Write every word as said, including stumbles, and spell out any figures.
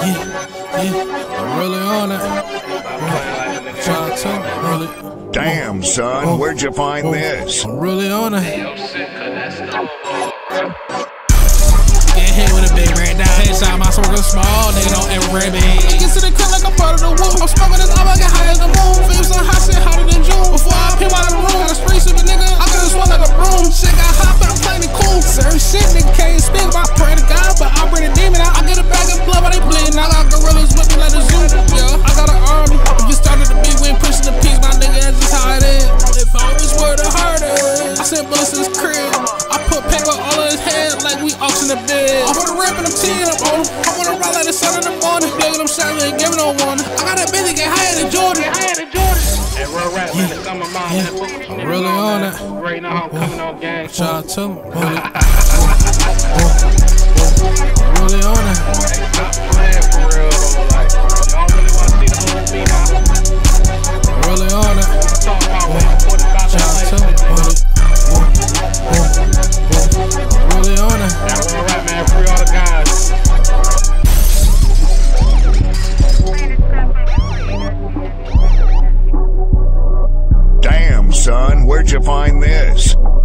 Yeah, yeah, I'm really on it. Try to really. Damn, son, where'd you find oh, this? I'm really on it. Get hit with a big red dot. Headshot, my smoke is small, nigga don't ever grab it. Get to the crib like I'm part of the woo. I'm smoking this up, I get high as the moon. Feel some hot shit hotter than June. Before I pin out of the room, got a street sippin' nigga, I could've swung like a broom. Shit got hot, but I'm playing it cool. Certain shit nigga can't speak about, pray to God, but I bring a demon out. I get a bag of blood while they bleeding. I got gorillas with me like the zoo. Yeah, I got an army. If you started to be when pushing the piece, my nigga, that's just how it is. If I was where the heart is, I sent bullets to his crib. I put paper all on his head like we auction the bed. I put a rip and I'm teeing up on him. I wanna ride like the sun in the morning. Plugging them shots, ain't giving no warning. I got that bitch get higher than Jordan. Higher than Jordan. Hey, real rap, man, it's summer mom. Yeah, I'm really on it. Right now, I'm coming on gang. Try to I'm really on it. Hey, stop playing for real, though. Like, y'all really wanna see the whole me now? I'm really on it. Talk about when I put it about Try that to like I'm really on it. Hey, real rap, man, free all the guys. Damn, son, where'd you find this?